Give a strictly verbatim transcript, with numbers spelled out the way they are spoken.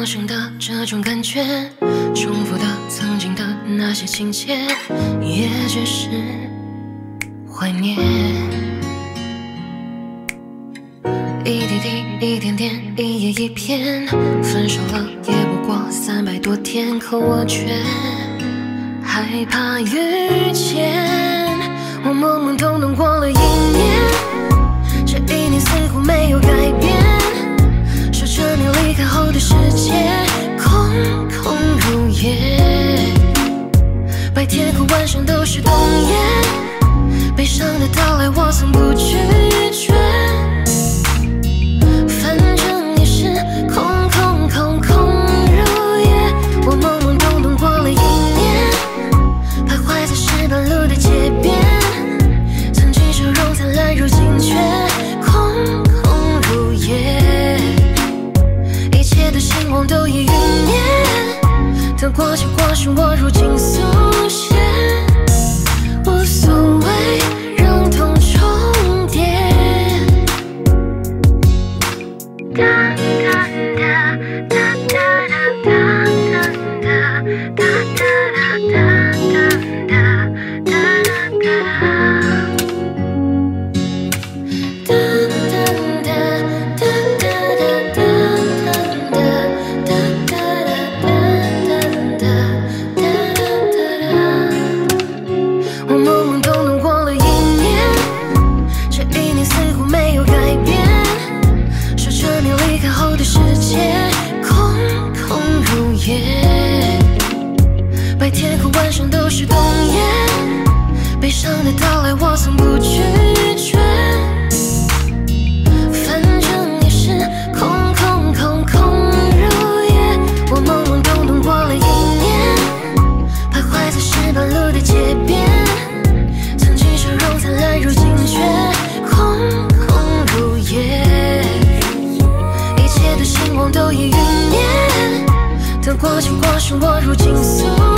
生的这种感觉，重复的曾经的那些情节，也只是怀念。一滴滴，一点点，一页一篇，分手了也不过三百多天，可我却害怕遇见。我懵懵懂懂过了一年，这一年似乎没有改变，说着你离开后的世界空空如也，白天和晚上都是冬夜，悲伤的到来我从不拒绝，反正也是空空空空如也。我懵懵懂懂过了一年，徘徊在石板路的街边，曾经笑容灿烂，如今却空空如也，一切的星光都已陨灭，得过且过是我如今速写，无所谓让痛重叠。哒哒哒哒哒哒哒哒哒哒哒哒哒我懵懵懂懂过了一年，这一年似乎没有改变，说着你离开后的世界空空如也，白天和晚上都是冬夜，悲伤的到来我从不拒绝，反正也是空空空空如也。我懵懵懂懂过了一年，徘徊在石板路的街边，曾经笑容灿烂，如今却空空如也，一切的星光都已陨灭，得过且过是我如今速